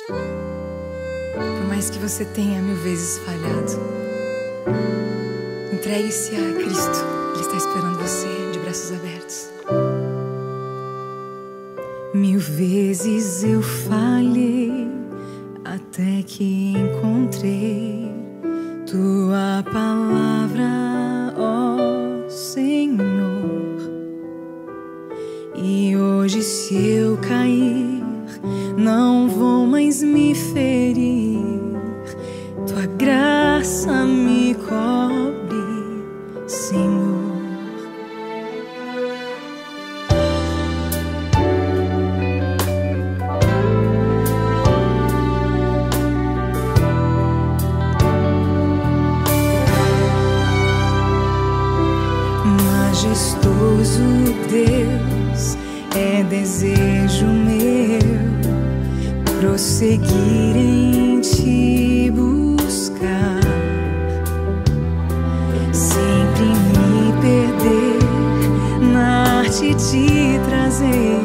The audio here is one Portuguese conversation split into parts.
Por mais que você tenha 1000 vezes falhado, entregue-se a Cristo. Ele está esperando você de braços abertos. 1000 vezes eu falhei até que encontrei Tua palavra, ó Senhor. E hoje, se eu cair, não vou mais me ferir. Tua graça me cobre, Senhor. Majestoso Deus, é desejo meu prosseguir em Te buscar, sempre me perder na arte de trazer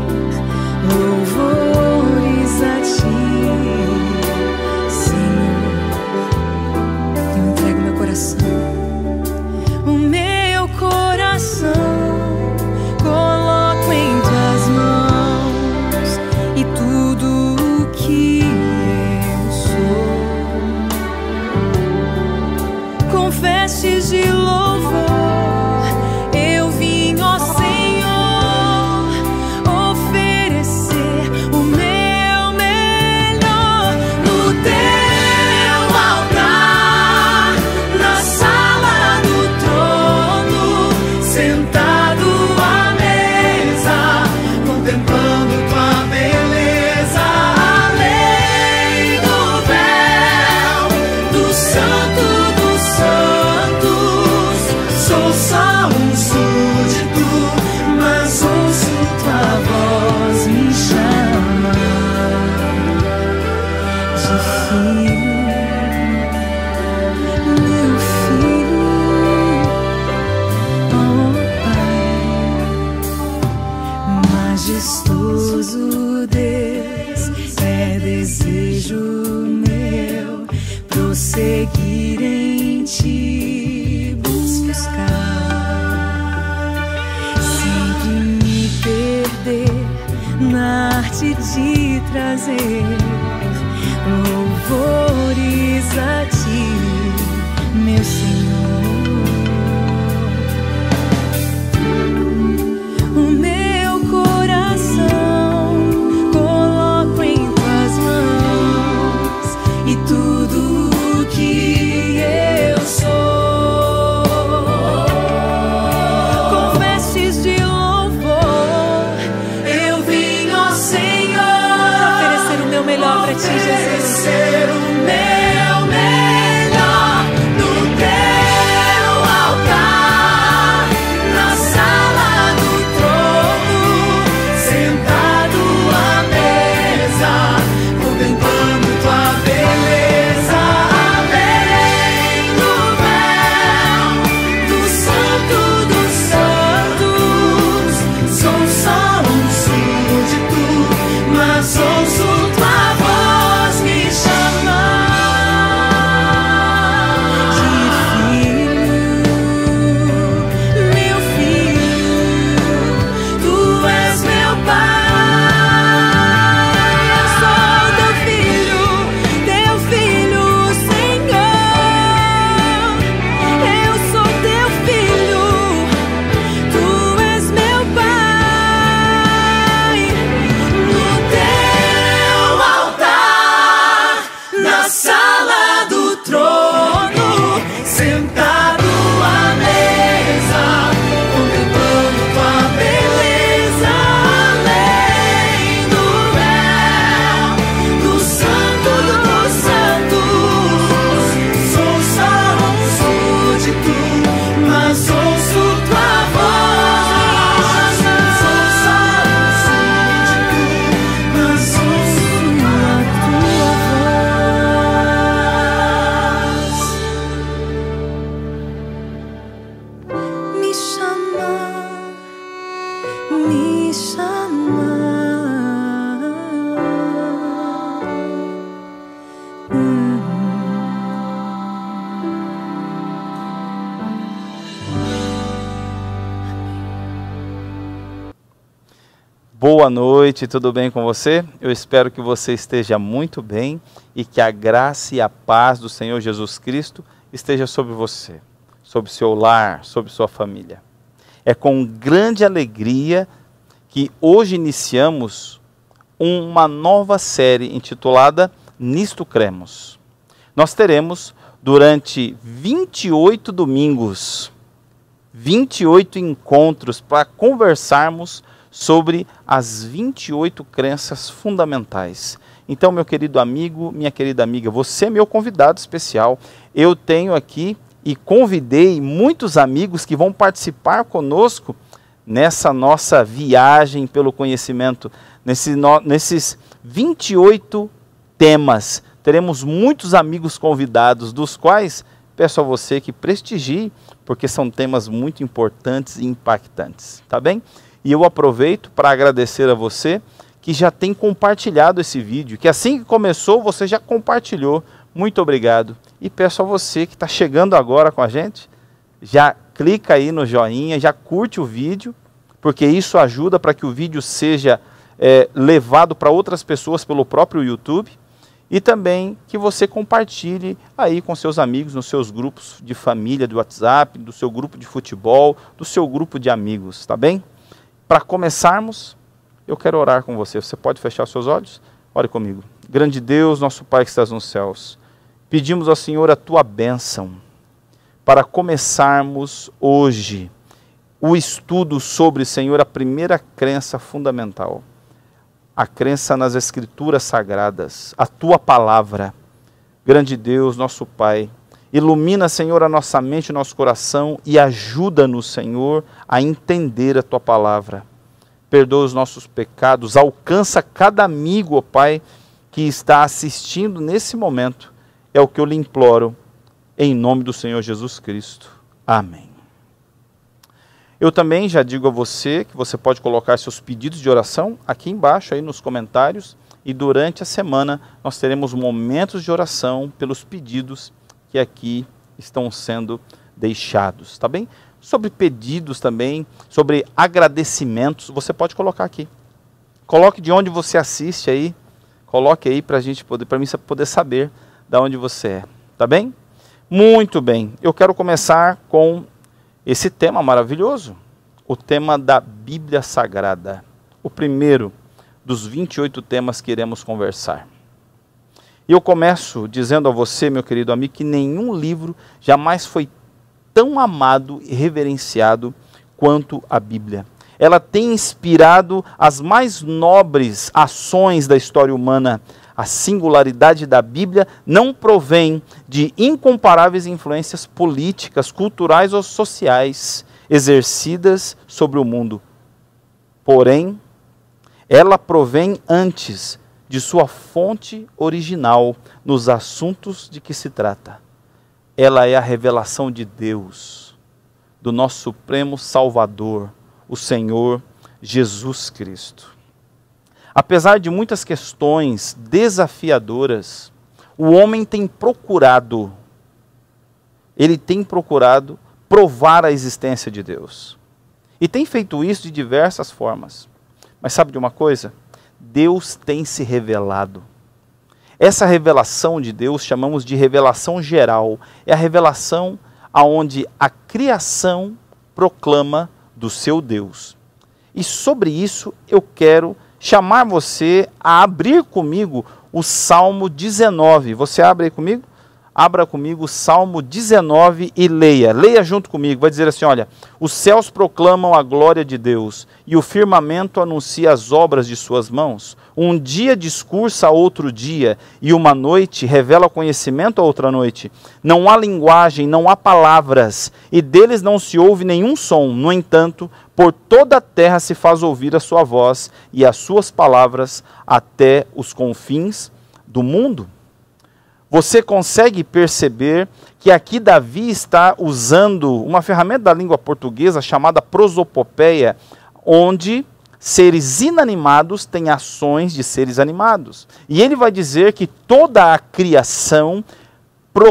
louvores a Ti, Senhor. Eu entrego meu coração, o meu coração coloco em Tuas mãos, e tudo o que eu sou com vestes de louvor eu vim, ó Senhor, oferecer o meu melhor no Teu altar, na sala do trono, sentado à mesa, contemplando Tua beleza, além do véu do Santo dos Santos. Sou só um súdito, mas ouço Tua voz me chamar de filho, meu filho, ó Pai. Majestoso Deus, é desejo meu prosseguir em Te buscar, sempre me perder na arte de trazer louvores a Ti, meu Senhor. O meu coração coloco em Tuas mãos, e tudo o que eu sou com vestes de louvor eu vim, ó Senhor, oferecer o meu melhor pra Ti, Jesus. Oferecer o meu melhor no Teu altar, na sala do trono, sentado à mesa, contemplando Tua beleza, além do véu do Santo dos Santos. Sou só um súdito, mas ouço Tua voz me chamar de filho, meu filho. Tu és meu Pai, eu sou Teu filho, Senhor. Eu sou Teu filho, Tu és meu Pai. No Teu altar, na sala do trono, sentado à mesa, contemplando Tua beleza, além do véu do Santo dos Santos. Sou só um súdito, mas ouço Tua voz. Sou só um súdito, mas ouço a Tua voz me chamar, me chamar. Boa noite, tudo bem com você? Eu espero que você esteja muito bem e que a graça e a paz do Senhor Jesus Cristo esteja sobre você, sobre seu lar, sobre sua família. É com grande alegria que hoje iniciamos uma nova série intitulada Nisto Cremos. Nós teremos durante 28 domingos, 28 encontros para conversarmos sobre as 28 crenças fundamentais. Então, meu querido amigo, minha querida amiga, você é meu convidado especial. Eu tenho aqui e convidei muitos amigos que vão participar conosco nessa nossa viagem pelo conhecimento, nesses 28 temas. Teremos muitos amigos convidados, dos quais peço a você que prestigie, porque são temas muito importantes e impactantes, tá bem? E eu aproveito para agradecer a você que já tem compartilhado esse vídeo, que assim que começou você já compartilhou. Muito obrigado. E peço a você que está chegando agora com a gente, já clica aí no joinha, já curte o vídeo, porque isso ajuda para que o vídeo seja levado para outras pessoas pelo próprio YouTube. E também que você compartilhe aí com seus amigos, nos seus grupos de família, do WhatsApp, do seu grupo de futebol, do seu grupo de amigos, tá bem? Para começarmos, eu quero orar com você. Você pode fechar os seus olhos? Ore comigo. Grande Deus, nosso Pai que estás nos céus, pedimos ao Senhor a Tua bênção para começarmos hoje o estudo sobre, Senhor, a primeira crença fundamental. A crença nas Escrituras Sagradas, a Tua Palavra. Grande Deus, nosso Pai, ilumina, Senhor, a nossa mente e nosso coração e ajuda-nos, Senhor, a entender a Tua Palavra. Perdoa os nossos pecados, alcança cada amigo, ó Pai, que está assistindo nesse momento. É o que eu lhe imploro, em nome do Senhor Jesus Cristo. Amém. Eu também já digo a você que você pode colocar seus pedidos de oração aqui embaixo, aí nos comentários, e durante a semana nós teremos momentos de oração pelos pedidos que aqui estão sendo deixados, tá bem? Sobre pedidos também, sobre agradecimentos, você pode colocar aqui. Coloque de onde você assiste aí, coloque aí para mim poder saber de onde você é, tá bem? Muito bem, eu quero começar com esse tema maravilhoso, o tema da Bíblia Sagrada, o primeiro dos 28 temas que iremos conversar. E eu começo dizendo a você, meu querido amigo, que nenhum livro jamais foi tão amado e reverenciado quanto a Bíblia. Ela tem inspirado as mais nobres ações da história humana. A singularidade da Bíblia não provém de incomparáveis influências políticas, culturais ou sociais exercidas sobre o mundo. Porém, ela provém antes de sua fonte original nos assuntos de que se trata. Ela é a revelação de Deus, do nosso Supremo Salvador, o Senhor Jesus Cristo. Apesar de muitas questões desafiadoras, o homem tem procurado, provar a existência de Deus. E tem feito isso de diversas formas. Mas sabe de uma coisa? Deus tem se revelado. Essa revelação de Deus chamamos de revelação geral. É a revelação aonde a criação proclama do seu Deus. E sobre isso eu quero chamar você a abrir comigo o Salmo 19. Você abre aí comigo? Abra comigo o Salmo 19 e leia. Leia junto comigo. Vai dizer assim, olha: os céus proclamam a glória de Deus e o firmamento anuncia as obras de suas mãos. Um dia discursa a outro dia e uma noite revela conhecimento a outra noite. Não há linguagem, não há palavras e deles não se ouve nenhum som. No entanto, por toda a terra se faz ouvir a sua voz e as suas palavras até os confins do mundo. Você consegue perceber que aqui Davi está usando uma ferramenta da língua portuguesa chamada prosopopeia, onde seres inanimados têm ações de seres animados. E ele vai dizer que toda a criação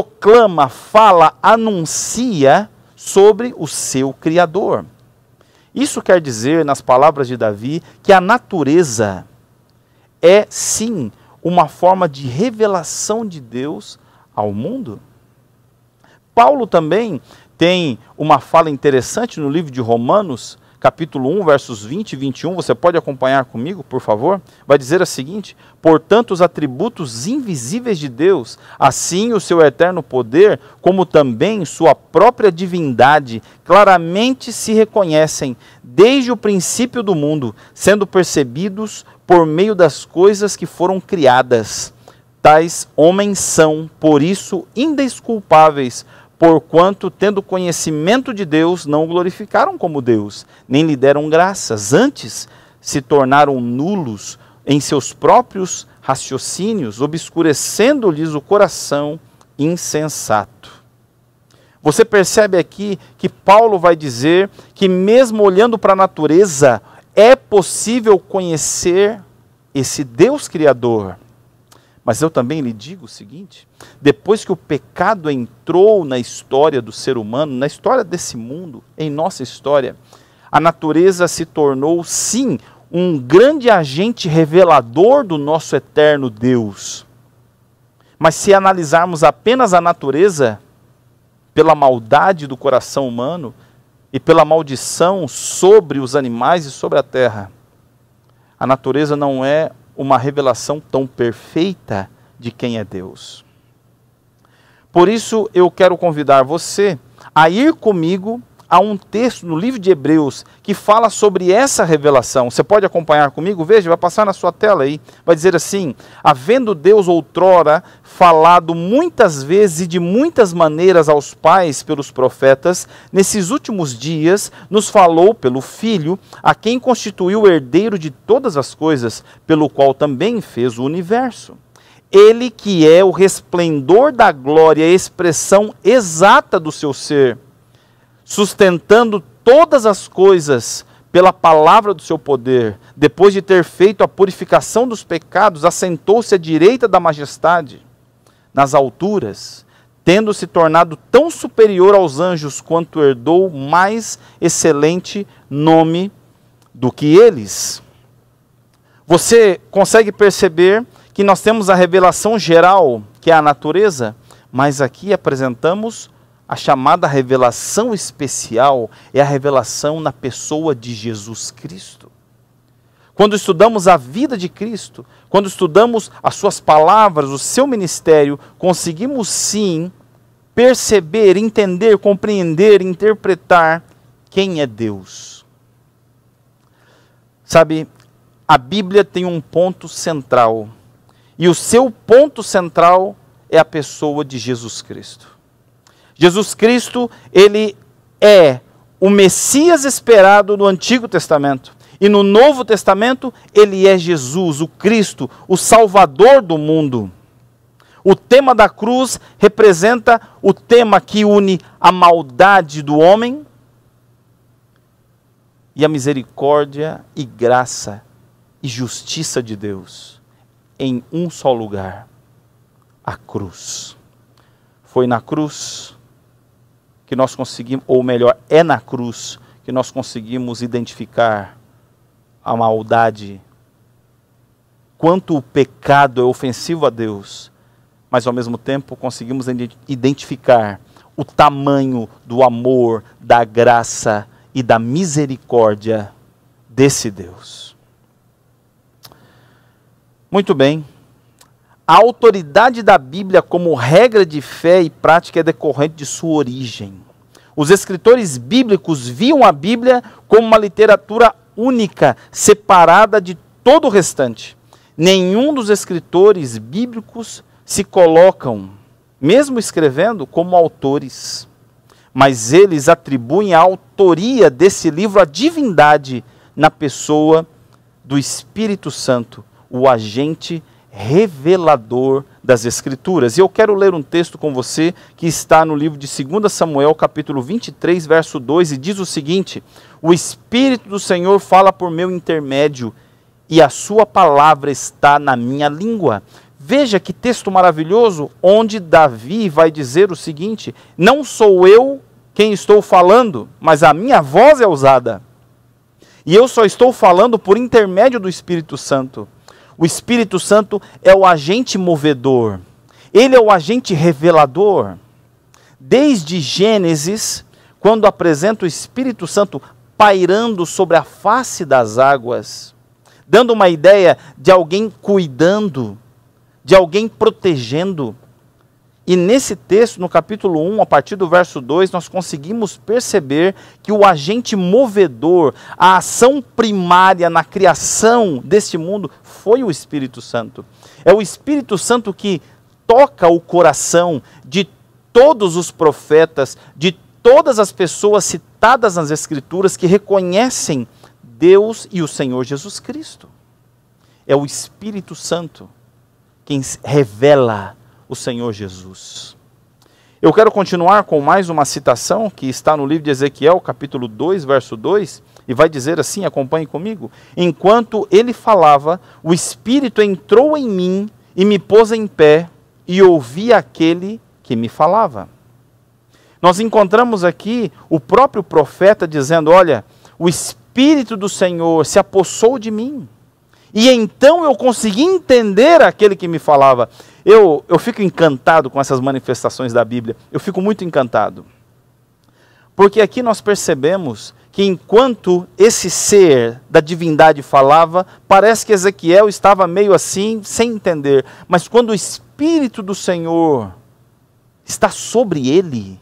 proclama, fala, anuncia sobre o seu Criador. Isso quer dizer, nas palavras de Davi, que a natureza é sim uma forma de revelação de Deus ao mundo. Paulo também tem uma fala interessante no livro de Romanos, capítulo 1, versos 20 e 21, você pode acompanhar comigo, por favor? Vai dizer o seguinte: portanto, os atributos invisíveis de Deus, assim o seu eterno poder, como também sua própria divindade, claramente se reconhecem desde o princípio do mundo, sendo percebidos por meio das coisas que foram criadas. Tais homens são, por isso, indesculpáveis, porquanto, tendo conhecimento de Deus, não o glorificaram como Deus, nem lhe deram graças, antes se tornaram nulos em seus próprios raciocínios, obscurecendo-lhes o coração insensato. Você percebe aqui que Paulo vai dizer que mesmo olhando para a natureza, é possível conhecer esse Deus Criador. Mas eu também lhe digo o seguinte: depois que o pecado entrou na história do ser humano, na história desse mundo, em nossa história, a natureza se tornou, sim, um grande agente revelador do nosso eterno Deus. Mas se analisarmos apenas a natureza, pela maldade do coração humano e pela maldição sobre os animais e sobre a terra, a natureza não é uma revelação tão perfeita de quem é Deus. Por isso eu quero convidar você a ir comigo a um texto no livro de Hebreus que fala sobre essa revelação. Você pode acompanhar comigo? Veja, vai passar na sua tela aí. Vai dizer assim: havendo Deus outrora falado muitas vezes e de muitas maneiras aos pais pelos profetas, nesses últimos dias nos falou pelo Filho, a quem constituiu o herdeiro de todas as coisas, pelo qual também fez o universo. Ele que é o resplendor da glória, a expressão exata do seu ser, sustentando todas as coisas pela palavra do seu poder, depois de ter feito a purificação dos pecados, assentou-se à direita da majestade, nas alturas, tendo se tornado tão superior aos anjos quanto herdou mais excelente nome do que eles. Você consegue perceber que nós temos a revelação geral, que é a natureza, mas aqui apresentamos a chamada revelação especial, é a revelação na pessoa de Jesus Cristo. Quando estudamos a vida de Cristo, quando estudamos as suas palavras, o seu ministério, conseguimos sim perceber, entender, compreender, interpretar quem é Deus. Sabe, a Bíblia tem um ponto central, e o seu ponto central é a pessoa de Jesus Cristo. Jesus Cristo, ele é o Messias esperado no Antigo Testamento. E no Novo Testamento, ele é Jesus, o Cristo, o Salvador do mundo. O tema da cruz representa o tema que une a maldade do homem e a misericórdia e graça e justiça de Deus em um só lugar, a cruz. Foi na cruz que nós conseguimos, ou melhor, é na cruz que nós conseguimos identificar a maldade, quanto o pecado é ofensivo a Deus, mas ao mesmo tempo conseguimos identificar o tamanho do amor, da graça e da misericórdia desse Deus. Muito bem. A autoridade da Bíblia como regra de fé e prática é decorrente de sua origem. Os escritores bíblicos viam a Bíblia como uma literatura única, separada de todo o restante. Nenhum dos escritores bíblicos se colocam, mesmo escrevendo, como autores. Mas eles atribuem a autoria desse livro à divindade na pessoa do Espírito Santo, o agente revelador das Escrituras. E eu quero ler um texto com você que está no livro de 2 Samuel, capítulo 23, verso 2, e diz o seguinte: o Espírito do Senhor fala por meu intermédio, e a sua palavra está na minha língua. Veja que texto maravilhoso, onde Davi vai dizer o seguinte: não sou eu quem estou falando, mas a minha voz é usada. E eu só estou falando por intermédio do Espírito Santo. O Espírito Santo é o agente movedor. Ele é o agente revelador. Desde Gênesis, quando apresenta o Espírito Santo pairando sobre a face das águas, dando uma ideia de alguém cuidando, de alguém protegendo. E nesse texto, no capítulo 1, a partir do verso 2, nós conseguimos perceber que o agente movedor, a ação primária na criação deste mundo, foi o Espírito Santo. É o Espírito Santo que toca o coração de todos os profetas, de todas as pessoas citadas nas Escrituras que reconhecem Deus e o Senhor Jesus Cristo. É o Espírito Santo quem revela o Senhor Jesus. Eu quero continuar com mais uma citação que está no livro de Ezequiel, capítulo 2, verso 2, e vai dizer assim, acompanhe comigo. Enquanto ele falava, o Espírito entrou em mim e me pôs em pé, e ouvi aquele que me falava. Nós encontramos aqui o próprio profeta dizendo, olha, o Espírito do Senhor se apossou de mim. E então eu consegui entender aquele que me falava. Eu fico encantado com essas manifestações da Bíblia. Eu fico muito encantado. Porque aqui nós percebemos que enquanto esse ser da divindade falava, parece que Ezequiel estava meio assim, sem entender. Mas quando o Espírito do Senhor está sobre ele,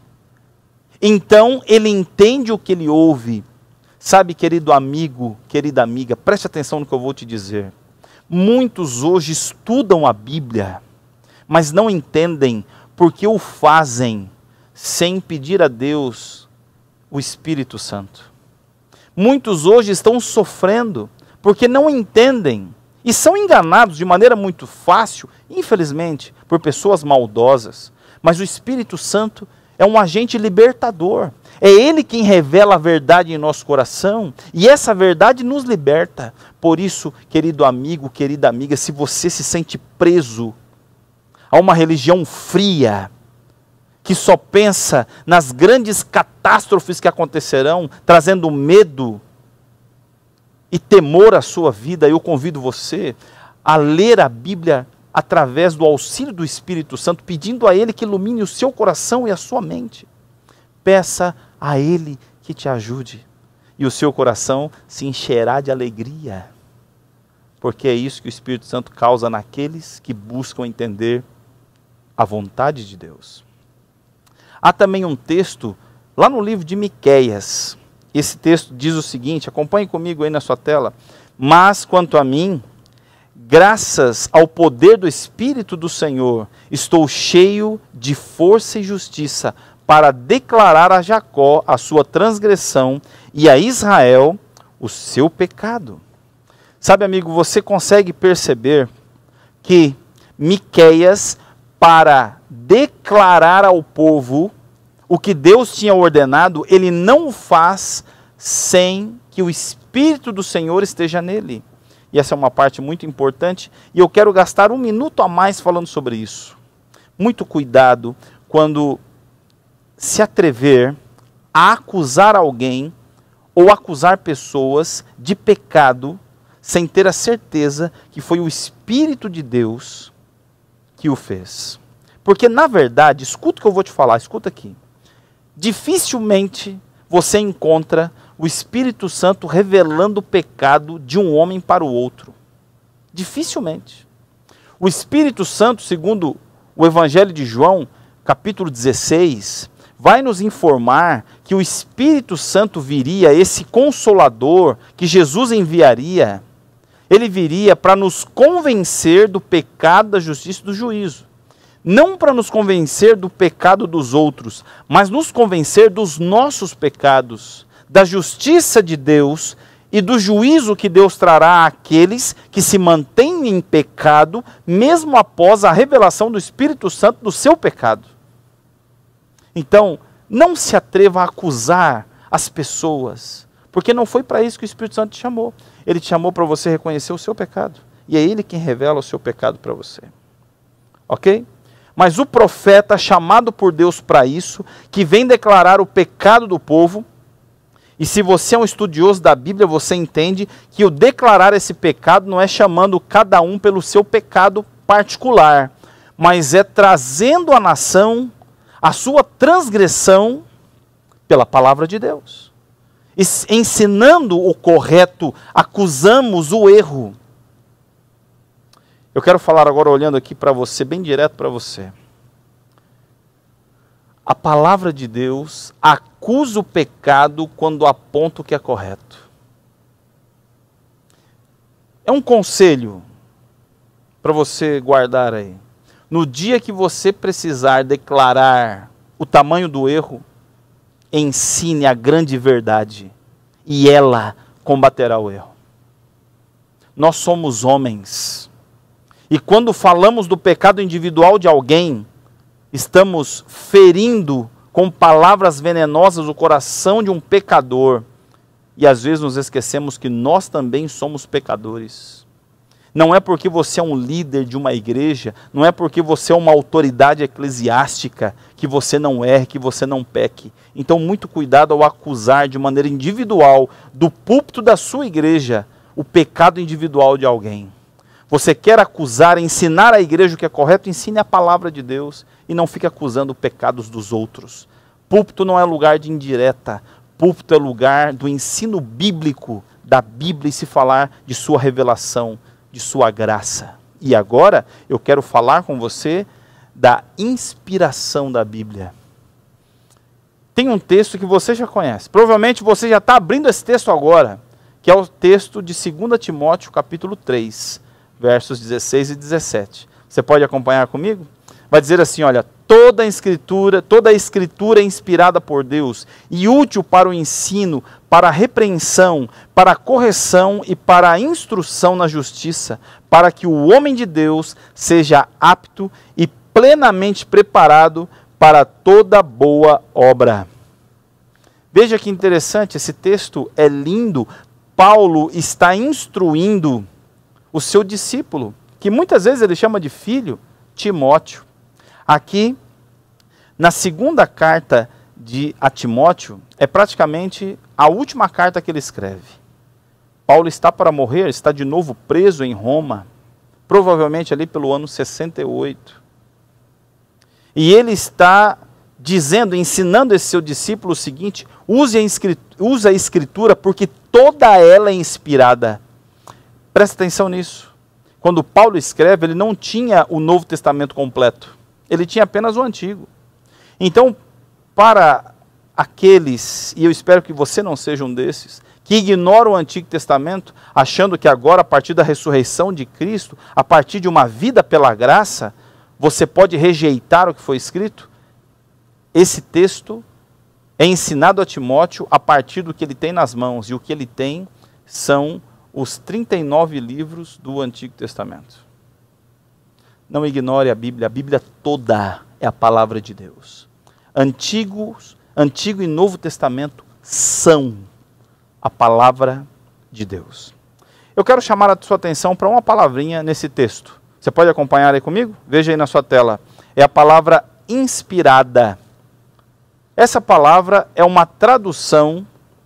então ele entende o que ele ouve. Sabe, querido amigo, querida amiga, preste atenção no que eu vou te dizer. Muitos hoje estudam a Bíblia, mas não entendem porque o fazem sem pedir a Deus o Espírito Santo. Muitos hoje estão sofrendo porque não entendem e são enganados de maneira muito fácil, infelizmente, por pessoas maldosas. Mas o Espírito Santo é um agente libertador. É Ele quem revela a verdade em nosso coração e essa verdade nos liberta. Por isso, querido amigo, querida amiga, se você se sente preso a uma religião fria, que só pensa nas grandes catástrofes que acontecerão, trazendo medo e temor à sua vida, eu convido você a ler a Bíblia através do auxílio do Espírito Santo, pedindo a Ele que ilumine o seu coração e a sua mente. Peça a Ele que te ajude, e o seu coração se encherá de alegria, porque é isso que o Espírito Santo causa naqueles que buscam entender a vontade de Deus. Há também um texto lá no livro de Miqueias. Esse texto diz o seguinte, acompanhe comigo aí na sua tela. Mas quanto a mim, graças ao poder do Espírito do Senhor, estou cheio de força e justiça para declarar a Jacó a sua transgressão e a Israel o seu pecado. Sabe, amigo, você consegue perceber que Miqueias, para declarar ao povo o que Deus tinha ordenado, ele não o faz sem que o Espírito do Senhor esteja nele. E essa é uma parte muito importante, e eu quero gastar um minuto a mais falando sobre isso. Muito cuidado quando se atrever a acusar alguém ou acusar pessoas de pecado sem ter a certeza que foi o Espírito de Deus que o fez. Porque, na verdade, escuta o que eu vou te falar, escuta aqui. Dificilmente você encontra o Espírito Santo revelando o pecado de um homem para o outro. Dificilmente. O Espírito Santo, segundo o Evangelho de João, capítulo 16, vai nos informar que o Espírito Santo viria, esse Consolador que Jesus enviaria, ele viria para nos convencer do pecado, da justiça e do juízo. Não para nos convencer do pecado dos outros, mas nos convencer dos nossos pecados, da justiça de Deus e do juízo que Deus trará àqueles que se mantêm em pecado, mesmo após a revelação do Espírito Santo do seu pecado. Então, não se atreva a acusar as pessoas, porque não foi para isso que o Espírito Santo te chamou. Ele te chamou para você reconhecer o seu pecado, e é Ele quem revela o seu pecado para você. Ok? Mas o profeta chamado por Deus para isso, que vem declarar o pecado do povo, E se você é um estudioso da Bíblia, você entende que o declarar esse pecado não é chamando cada um pelo seu pecado particular, mas é trazendo à nação a sua transgressão pela palavra de Deus. E ensinando o correto, acusamos o erro. Eu quero falar agora olhando aqui para você, bem direto para você. A palavra de Deus acusa o pecado quando aponta o que é correto. É um conselho para você guardar aí. No dia que você precisar declarar o tamanho do erro, ensine a grande verdade e ela combaterá o erro. Nós somos homens e quando falamos do pecado individual de alguém, estamos ferindo com palavras venenosas o coração de um pecador. E às vezes nos esquecemos que nós também somos pecadores. Não é porque você é um líder de uma igreja, não é porque você é uma autoridade eclesiástica que você não erre, que você não peque. Então muito cuidado ao acusar de maneira individual, do púlpito da sua igreja, o pecado individual de alguém. Você quer acusar, ensinar à igreja o que é correto, ensine a palavra de Deus e não fique acusando pecados dos outros. Púlpito não é lugar de indireta, púlpito é lugar do ensino bíblico, da Bíblia e se falar de sua revelação, de sua graça. E agora eu quero falar com você da inspiração da Bíblia. Tem um texto que você já conhece, provavelmente você já está abrindo esse texto agora, que é o texto de 2 Timóteo capítulo 3, versos 16 e 17. Você pode acompanhar comigo? Vai dizer assim, olha, toda a escritura é inspirada por Deus e útil para o ensino, para a repreensão, para a correção e para a instrução na justiça, para que o homem de Deus seja apto e plenamente preparado para toda boa obra. Veja que interessante, esse texto é lindo. Paulo está instruindo o seu discípulo, que muitas vezes ele chama de filho, Timóteo. Aqui, na segunda carta a Timóteo, é praticamente a última carta que ele escreve. Paulo está para morrer, está de novo preso em Roma, provavelmente ali pelo ano 68. E ele está dizendo, ensinando esse seu discípulo o seguinte, use a escritura porque toda ela é inspirada. Presta atenção nisso. Quando Paulo escreve, ele não tinha o Novo Testamento completo. Ele tinha apenas o Antigo. Então, para aqueles, e eu espero que você não seja um desses, que ignoram o Antigo Testamento, achando que agora, a partir da ressurreição de Cristo, a partir de uma vida pela graça, você pode rejeitar o que foi escrito, esse texto é ensinado a Timóteo a partir do que ele tem nas mãos, e o que ele tem são os 39 livros do Antigo Testamento. Não ignore a Bíblia toda é a palavra de Deus. Antigo e Novo Testamento são a palavra de Deus. Eu quero chamar a sua atenção para uma palavrinha nesse texto. Você pode acompanhar aí comigo? Veja aí na sua tela. É a palavra inspirada. Essa palavra é uma tradução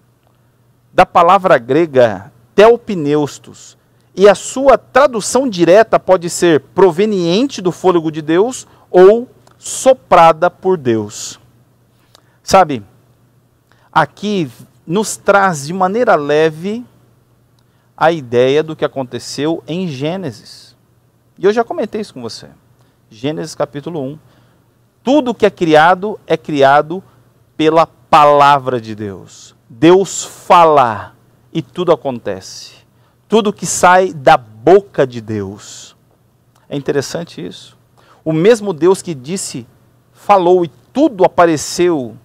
da palavra grega theopneustos. E a sua tradução direta pode ser proveniente do fôlego de Deus ou soprada por Deus. Sabe, aqui nos traz de maneira leve a ideia do que aconteceu em Gênesis. E eu já comentei isso com você. Gênesis capítulo 1. Tudo que é criado pela palavra de Deus. Deus fala e tudo acontece. Tudo que sai da boca de Deus. É interessante isso. O mesmo Deus que disse, falou e tudo apareceu.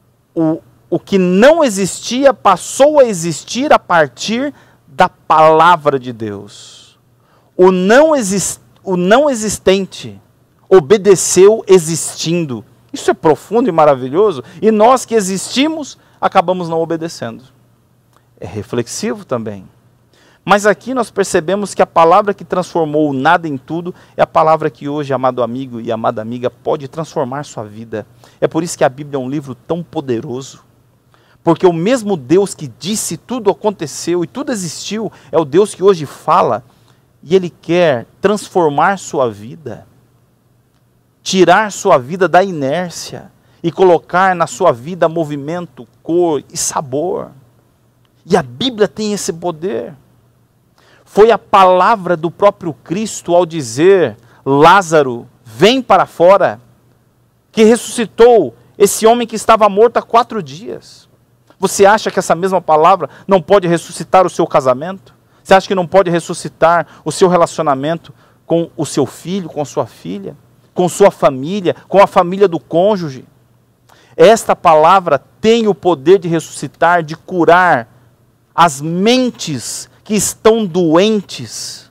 O que não existia passou a existir a partir da palavra de Deus. O não existente obedeceu existindo. Isso é profundo e maravilhoso. E nós que existimos, acabamos não obedecendo. É reflexivo também. Mas aqui nós percebemos que a palavra que transformou o nada em tudo é a palavra que hoje, amado amigo e amada amiga, pode transformar sua vida. É por isso que a Bíblia é um livro tão poderoso. Porque o mesmo Deus que disse tudo aconteceu e tudo existiu, é o Deus que hoje fala, e Ele quer transformar sua vida, tirar sua vida da inércia e colocar na sua vida movimento, cor e sabor. E a Bíblia tem esse poder. Foi a palavra do próprio Cristo ao dizer: Lázaro, vem para fora, que ressuscitou esse homem que estava morto há 4 dias. Você acha que essa mesma palavra não pode ressuscitar o seu casamento? Você acha que não pode ressuscitar o seu relacionamento com o seu filho, com sua filha, com sua família, com a família do cônjuge? Esta palavra tem o poder de ressuscitar, de curar as mentes que estão doentes,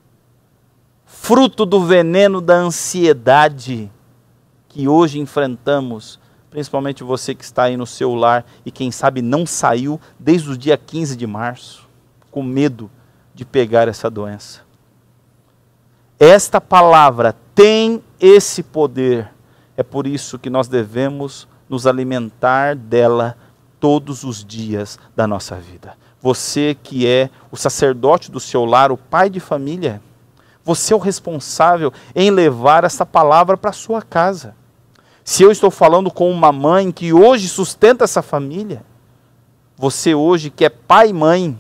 fruto do veneno da ansiedade que hoje enfrentamos, principalmente você que está aí no seu lar e quem sabe não saiu desde o dia 15 de março, com medo de pegar essa doença. Esta palavra tem esse poder, é por isso que nós devemos nos alimentar dela todos os dias da nossa vida. Você que é o sacerdote do seu lar, o pai de família, você é o responsável em levar essa palavra para a sua casa. Se eu estou falando com uma mãe que hoje sustenta essa família, você hoje que é pai e mãe,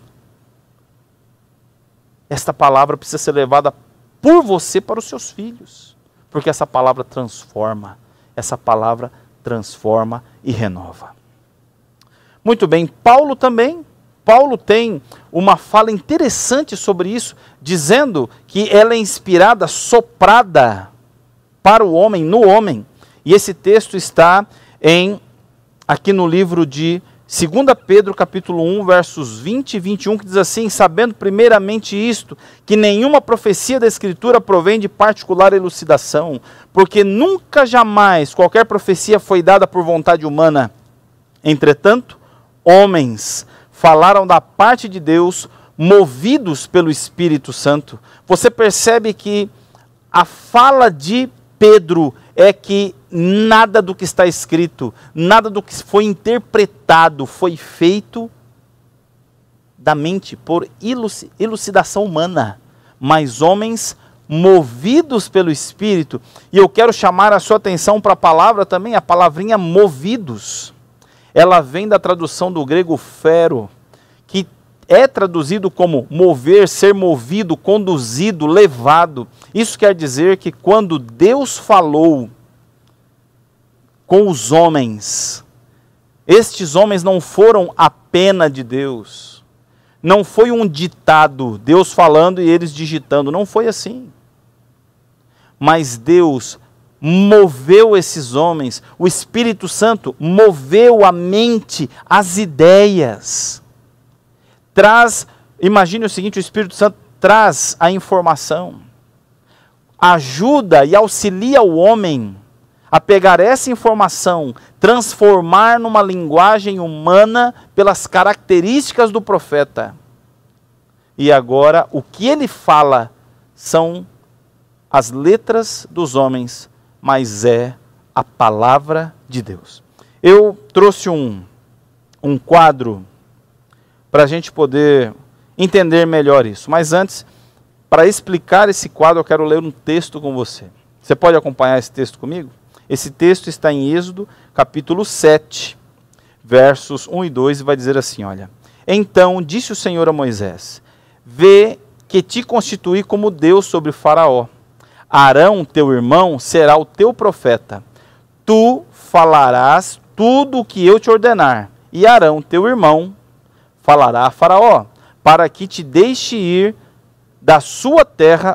esta palavra precisa ser levada por você para os seus filhos, porque essa palavra transforma, e renova. Muito bem, Paulo tem uma fala interessante sobre isso, dizendo que ela é inspirada, soprada para o homem, no homem. E esse texto está aqui no livro de 2 Pedro, capítulo 1, versos 20 e 21, que diz assim: sabendo primeiramente isto, que nenhuma profecia da Escritura provém de particular elucidação, porque nunca jamais qualquer profecia foi dada por vontade humana. Entretanto, homens falaram da parte de Deus, movidos pelo Espírito Santo. Você percebe que a fala de Pedro é que nada do que está escrito, nada do que foi interpretado foi feito da mente por elucidação humana, mas homens movidos pelo Espírito. E eu quero chamar a sua atenção para a palavra também, a palavrinha movidos. Ela vem da tradução do grego fero, que é traduzido como mover, ser movido, conduzido, levado. Isso quer dizer que quando Deus falou com os homens, estes homens não foram a pena de Deus. Não foi um ditado, Deus falando e eles digitando, não foi assim. Mas Deus moveu esses homens, o Espírito Santo moveu a mente, as ideias. Imagine o seguinte, o Espírito Santo traz a informação, ajuda e auxilia o homem a pegar essa informação, transformar numa linguagem humana pelas características do profeta. E agora, o que ele fala são as letras dos homens, mas é a palavra de Deus. Eu trouxe um quadro para a gente poder entender melhor isso. Mas antes, para explicar esse quadro, eu quero ler um texto com você. Você pode acompanhar esse texto comigo? Esse texto está em Êxodo, capítulo 7, versos 1 e 2, e vai dizer assim, olha: então disse o Senhor a Moisés: vê que te constituí como Deus sobre Faraó. Arão, teu irmão, será o teu profeta. Tu falarás tudo o que eu te ordenar, e Arão, teu irmão, falará a Faraó, para que te deixe ir da sua terra,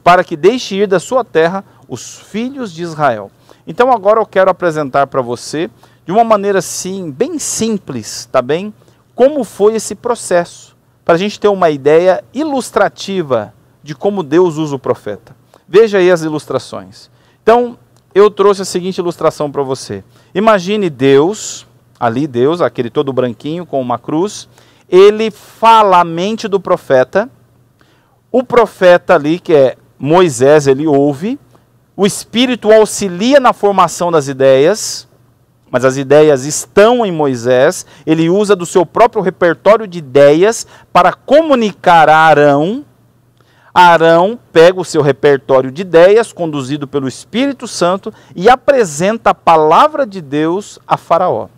os filhos de Israel. Então agora eu quero apresentar para você, de uma maneira assim, bem simples, tá bem? Como foi esse processo, para a gente ter uma ideia ilustrativa de como Deus usa o profeta. Veja aí as ilustrações. Então, eu trouxe a seguinte ilustração para você. Imagine Deus, aquele todo branquinho com uma cruz, ele fala a mente do profeta, o profeta ali, que é Moisés, ele ouve, o Espírito auxilia na formação das ideias, mas as ideias estão em Moisés. Ele usa do seu próprio repertório de ideias para comunicar a Arão. Arão pega o seu repertório de ideias, conduzido pelo Espírito Santo, e apresenta a palavra de Deus a Faraó.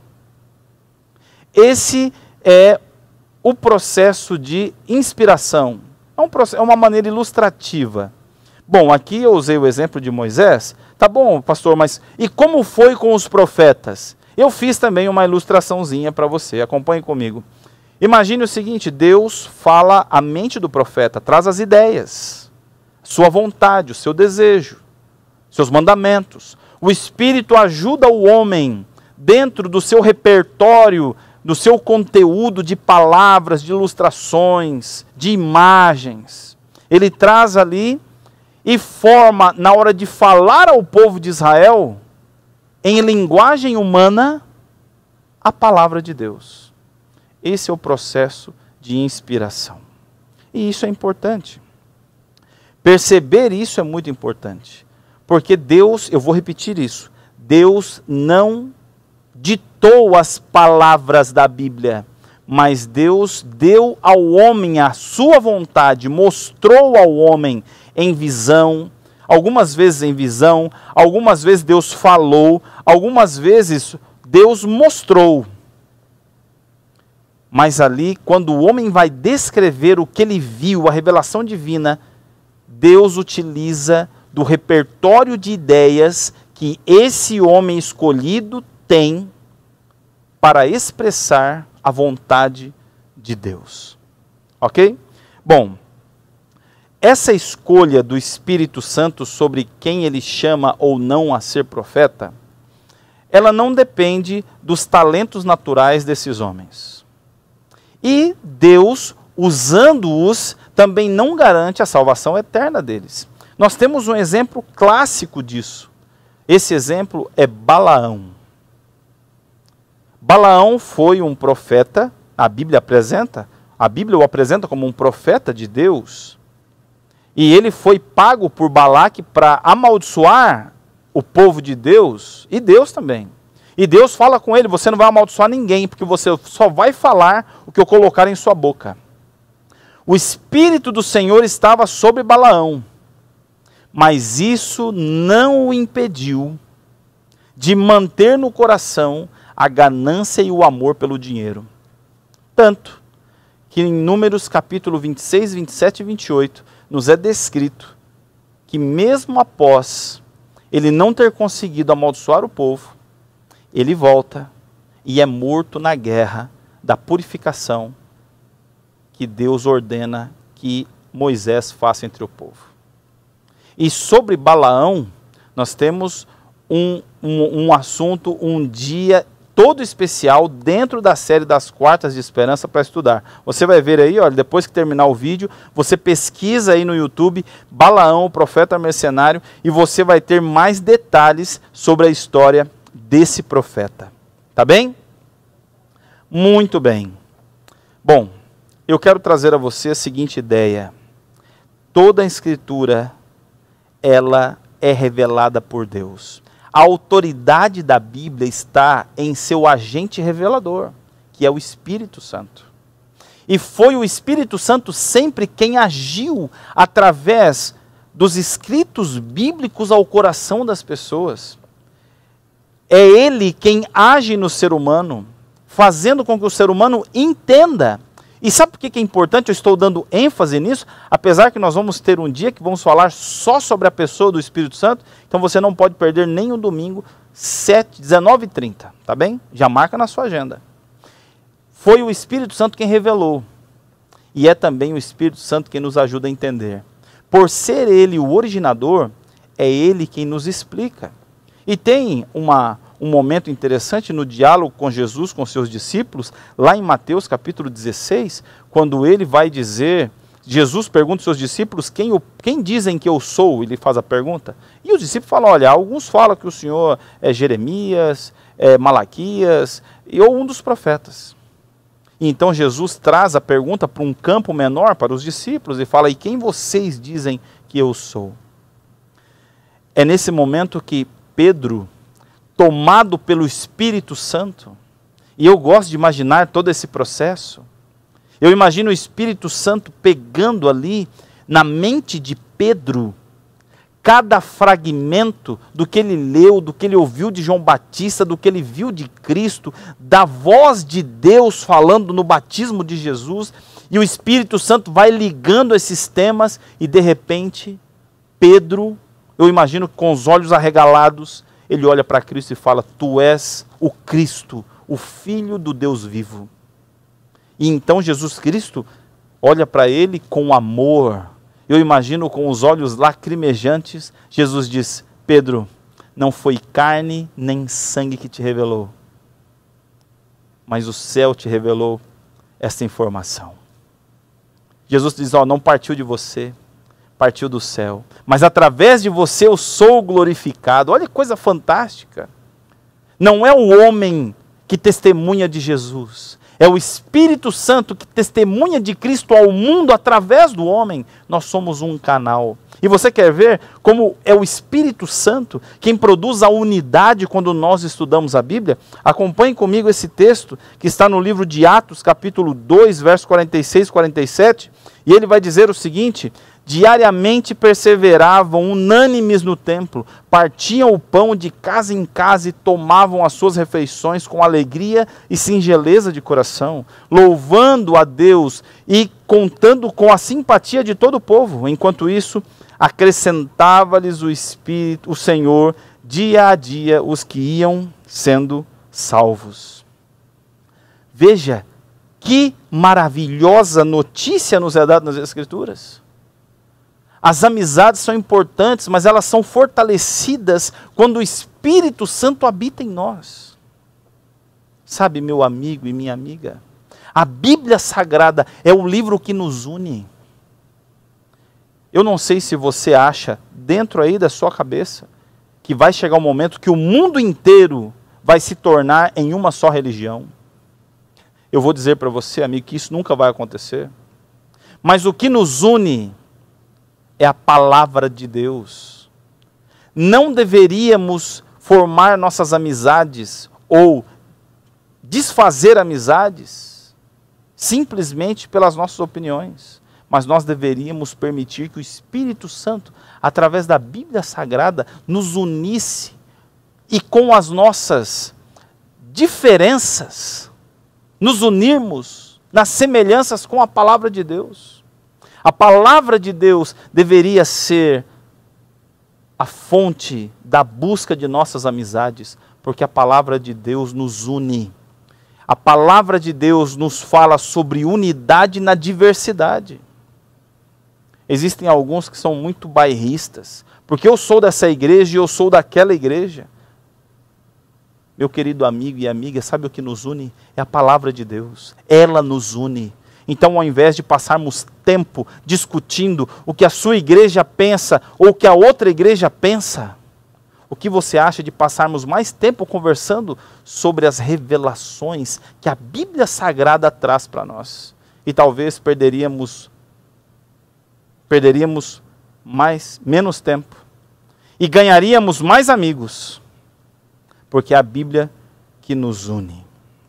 Esse é o processo de inspiração. É uma maneira ilustrativa. Bom, aqui eu usei o exemplo de Moisés. Tá bom, pastor, mas e como foi com os profetas? Eu fiz também uma ilustraçãozinha para você, acompanhe comigo. Imagine o seguinte, Deus fala à mente do profeta, traz as ideias, sua vontade, o seu desejo, seus mandamentos. O Espírito ajuda o homem dentro do seu repertório, do seu conteúdo de palavras, de ilustrações, de imagens. Ele traz ali e forma, na hora de falar ao povo de Israel, em linguagem humana, a palavra de Deus. Esse é o processo de inspiração. E isso é importante. Perceber isso é muito importante. Porque Deus, eu vou repetir isso, Deus não ditou as palavras da Bíblia, mas Deus deu ao homem a sua vontade, mostrou ao homem em visão, algumas vezes em visão, algumas vezes Deus falou, algumas vezes Deus mostrou. Mas ali, quando o homem vai descrever o que ele viu, a revelação divina, Deus utiliza do repertório de ideias que esse homem escolhido tem para expressar a vontade de Deus. Ok? Bom, essa escolha do Espírito Santo sobre quem ele chama ou não a ser profeta, ela não depende dos talentos naturais desses homens. E Deus, usando-os, também não garante a salvação eterna deles. Nós temos um exemplo clássico disso. Esse exemplo é Balaão. Balaão foi um profeta, a Bíblia o apresenta como um profeta de Deus. E ele foi pago por Balaque para amaldiçoar o povo de Deus, e Deus também. E Deus fala com ele, você não vai amaldiçoar ninguém, porque você só vai falar o que eu colocar em sua boca. O Espírito do Senhor estava sobre Balaão, mas isso não o impediu de manter no coração a ganância e o amor pelo dinheiro. Tanto que em Números capítulo 26, 27 e 28, nos é descrito que mesmo após ele não ter conseguido amaldiçoar o povo, ele volta e é morto na guerra da purificação que Deus ordena que Moisés faça entre o povo. E sobre Balaão, nós temos um assunto, um dia todo especial dentro da série das Quartas de Esperança para estudar. Você vai ver aí, olha, depois que terminar o vídeo, você pesquisa aí no YouTube, Balaão, o profeta mercenário, e você vai ter mais detalhes sobre a história desse profeta. Tá bem? Muito bem. Bom, eu quero trazer a você a seguinte ideia. Toda a Escritura, ela é revelada por Deus. A autoridade da Bíblia está em seu agente revelador, que é o Espírito Santo. E foi o Espírito Santo sempre quem agiu através dos escritos bíblicos ao coração das pessoas. É Ele quem age no ser humano, fazendo com que o ser humano entenda. E sabe por que é importante? Eu estou dando ênfase nisso, apesar que nós vamos ter um dia que vamos falar só sobre a pessoa do Espírito Santo, então você não pode perder nem o domingo, 19h30, tá bem? Já marca na sua agenda. Foi o Espírito Santo quem revelou, e é também o Espírito Santo quem nos ajuda a entender. Por ser Ele o originador, é Ele quem nos explica. E tem um momento interessante no diálogo com Jesus, com seus discípulos, lá em Mateus capítulo 16, quando ele vai dizer, Jesus pergunta aos seus discípulos, quem dizem que eu sou? Ele faz a pergunta. E os discípulos falam, olha, alguns falam que o Senhor é Jeremias, é Malaquias, ou um dos profetas. E então Jesus traz a pergunta para um campo menor, para os discípulos, e fala, e quem vocês dizem que eu sou? É nesse momento que Pedro tomado pelo Espírito Santo. E eu gosto de imaginar todo esse processo. Eu imagino o Espírito Santo pegando ali na mente de Pedro cada fragmento do que ele leu, do que ele ouviu de João Batista, do que ele viu de Cristo, da voz de Deus falando no batismo de Jesus, e o Espírito Santo vai ligando esses temas e de repente Pedro, eu imagino que com os olhos arregalados, ele olha para Cristo e fala: tu és o Cristo, o Filho do Deus vivo. E então Jesus Cristo olha para ele com amor. Eu imagino com os olhos lacrimejantes, Jesus diz: Pedro, não foi carne nem sangue que te revelou, mas o céu te revelou essa informação. Jesus diz: ó, não partiu de você, partiu do céu, mas através de você eu sou glorificado. Olha que coisa fantástica. Não é o homem que testemunha de Jesus, é o Espírito Santo que testemunha de Cristo ao mundo através do homem. Nós somos um canal. E você quer ver como é o Espírito Santo quem produz a unidade quando nós estudamos a Bíblia? Acompanhe comigo esse texto que está no livro de Atos, capítulo 2, verso 46 e 47. E ele vai dizer o seguinte: diariamente perseveravam unânimes no templo, partiam o pão de casa em casa e tomavam as suas refeições com alegria e singeleza de coração, louvando a Deus e contando com a simpatia de todo o povo. Enquanto isso, acrescentava-lhes o Espírito, o Senhor, dia a dia os que iam sendo salvos. Veja que maravilhosa notícia nos é dada nas Escrituras. As amizades são importantes, mas elas são fortalecidas quando o Espírito Santo habita em nós. Sabe, meu amigo e minha amiga, a Bíblia Sagrada é o livro que nos une. Eu não sei se você acha, dentro aí da sua cabeça, que vai chegar um momento que o mundo inteiro vai se tornar em uma só religião. Eu vou dizer para você, amigo, que isso nunca vai acontecer. Mas o que nos une é a palavra de Deus. Não deveríamos formar nossas amizades ou desfazer amizades simplesmente pelas nossas opiniões, mas nós deveríamos permitir que o Espírito Santo, através da Bíblia Sagrada, nos unisse e com as nossas diferenças, nos unirmos nas semelhanças com a palavra de Deus. A palavra de Deus deveria ser a fonte da busca de nossas amizades, porque a palavra de Deus nos une. A palavra de Deus nos fala sobre unidade na diversidade. Existem alguns que são muito bairristas, porque eu sou dessa igreja e eu sou daquela igreja. Meu querido amigo e amiga, sabe o que nos une? É a palavra de Deus. Ela nos une. Então, ao invés de passarmos tempo discutindo o que a sua igreja pensa ou o que a outra igreja pensa, o que você acha de passarmos mais tempo conversando sobre as revelações que a Bíblia Sagrada traz para nós? E talvez perderíamos menos tempo e ganharíamos mais amigos, porque é a Bíblia que nos une.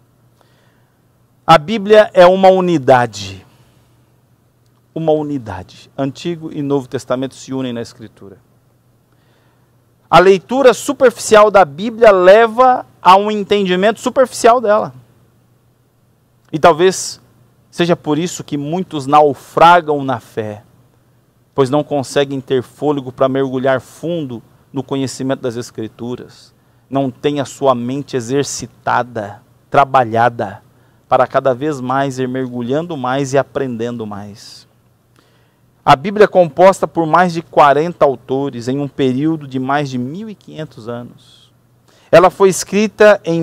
A Bíblia é uma unidade. Uma unidade. Antigo e Novo Testamento se unem na Escritura. A leitura superficial da Bíblia leva a um entendimento superficial dela. E talvez seja por isso que muitos naufragam na fé, pois não conseguem ter fôlego para mergulhar fundo no conhecimento das Escrituras. Não tem a sua mente exercitada, trabalhada, para cada vez mais ir mergulhando mais e aprendendo mais. A Bíblia é composta por mais de 40 autores em um período de mais de 1.500 anos. Ela foi escrita em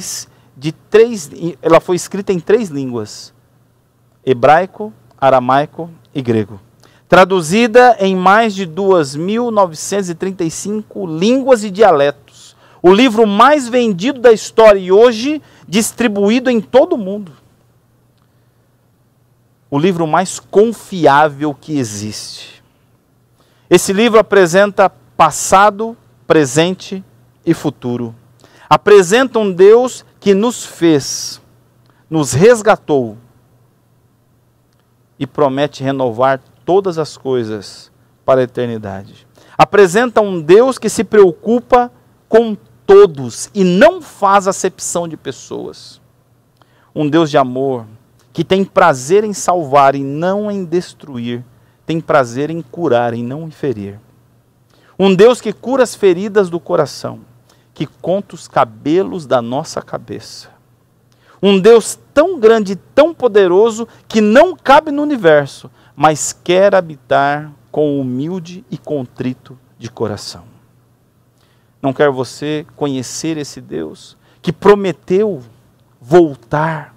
três línguas: hebraico, aramaico e grego. Traduzida em mais de 2.935 línguas e dialetos. O livro mais vendido da história e hoje distribuído em todo o mundo. O livro mais confiável que existe. Esse livro apresenta passado, presente e futuro. Apresenta um Deus que nos fez, nos resgatou e promete renovar todas as coisas para a eternidade. Apresenta um Deus que se preocupa com todos e não faz acepção de pessoas. Um Deus de amor que tem prazer em salvar e não em destruir, tem prazer em curar e não em ferir. Um Deus que cura as feridas do coração, que conta os cabelos da nossa cabeça. Um Deus tão grande e tão poderoso que não cabe no universo, mas quer habitar com o humilde e contrito de coração. Não quer você conhecer esse Deus que prometeu voltar,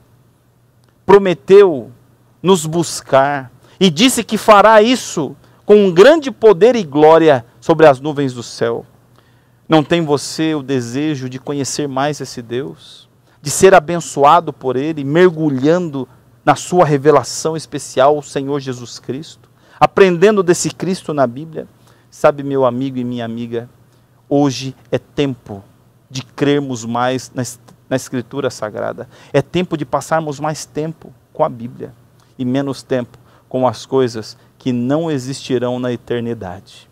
prometeu nos buscar e disse que fará isso com um grande poder e glória sobre as nuvens do céu? Não tem você o desejo de conhecer mais esse Deus? De ser abençoado por Ele, mergulhando na sua revelação especial, o Senhor Jesus Cristo? Aprendendo desse Cristo na Bíblia? Sabe, meu amigo e minha amiga, hoje é tempo de crermos mais na Escritura Sagrada. É tempo de passarmos mais tempo com a Bíblia e menos tempo com as coisas que não existirão na eternidade.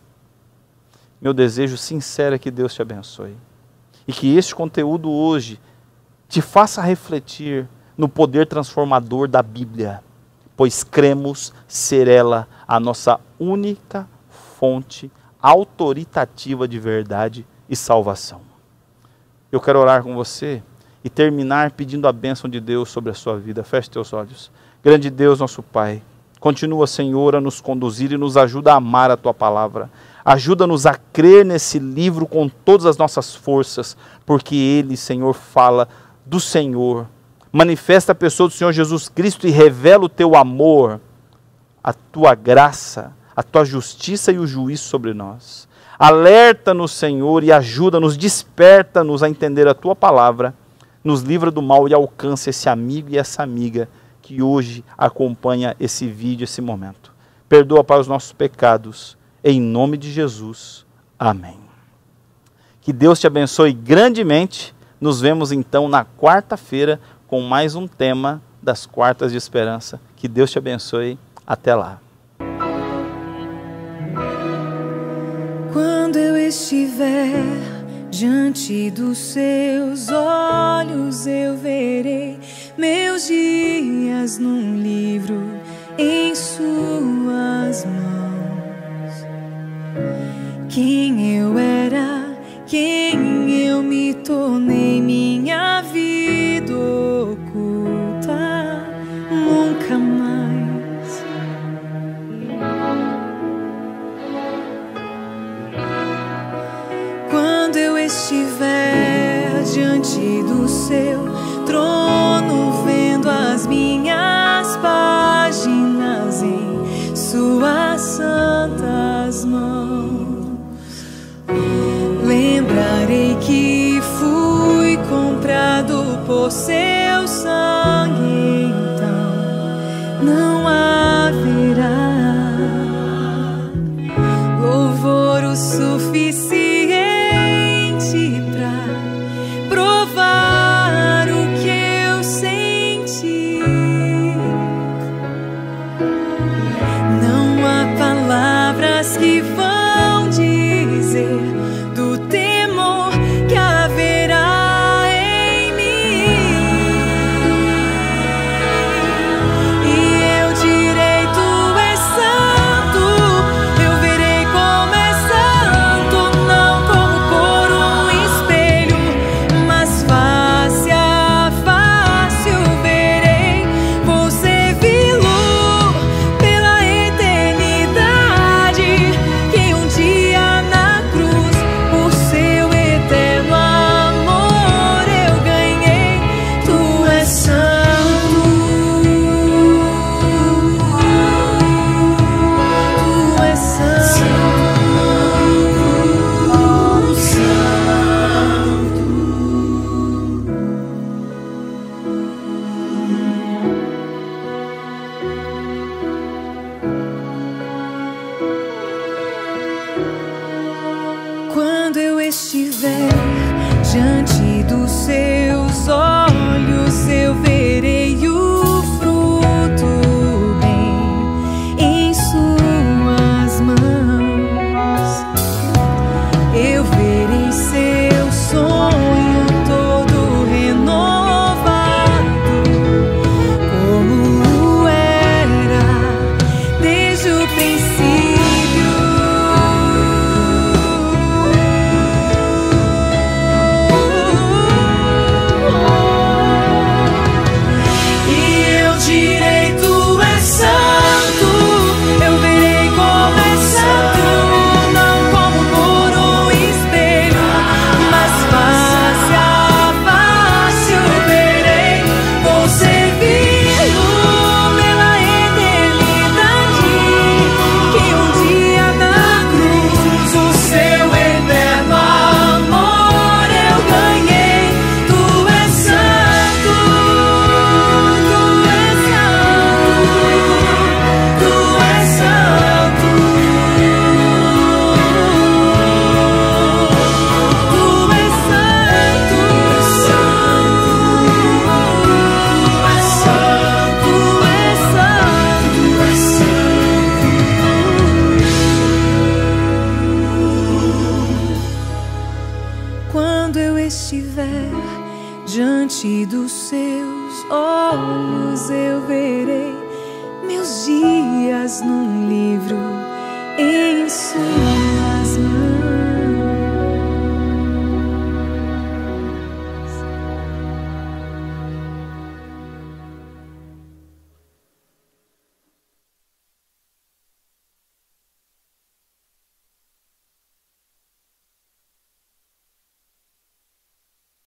Meu desejo sincero é que Deus te abençoe e que este conteúdo hoje te faça refletir no poder transformador da Bíblia, pois cremos ser ela a nossa única fonte autoritativa de verdade e salvação. Eu quero orar com você e terminar pedindo a bênção de Deus sobre a sua vida. Feche teus olhos. Grande Deus, nosso Pai, continua, Senhor, a nos conduzir e nos ajuda a amar a Tua palavra. Ajuda-nos a crer nesse livro com todas as nossas forças, porque ele, Senhor, fala do Senhor, manifesta a pessoa do Senhor Jesus Cristo e revela o Teu amor, a Tua graça, a Tua justiça e o juízo sobre nós. Alerta-nos, Senhor, e ajuda-nos, desperta-nos a entender a Tua palavra, nos livra do mal e alcança esse amigo e essa amiga que hoje acompanha esse vídeo, esse momento. Perdoa, Pai, os nossos pecados, em nome de Jesus. Amém. Que Deus te abençoe grandemente. Nos vemos então na quarta-feira com mais um tema das Quartas de Esperança. Que Deus te abençoe. Até lá. Quando eu estiver diante dos seus olhos, eu verei meus dias num livro em suas mãos. Quem eu era, quem eu me tornei, minha vida oculta, nunca mais. Quando eu estiver diante do seu trono, vendo as minhas páginas em suas santas mãos, lembrarei que fui comprado por seu sangue, então não haverá louvor o suficiente pra provar o que eu senti. Não há palavras que vão dizer do temor que haverá em mim. E eu direi: Tu és santo. Eu verei como é santo, não como por um espelho, mas face a face eu verei. Vou servi-lo pela eternidade, que um dia na cruz, por seu eterno amor, eu ganhei. Tu és santo, Tu és santo, Quando eu estiver diante do Diante dos seus olhos eu verei meus dias num livro em sonhos.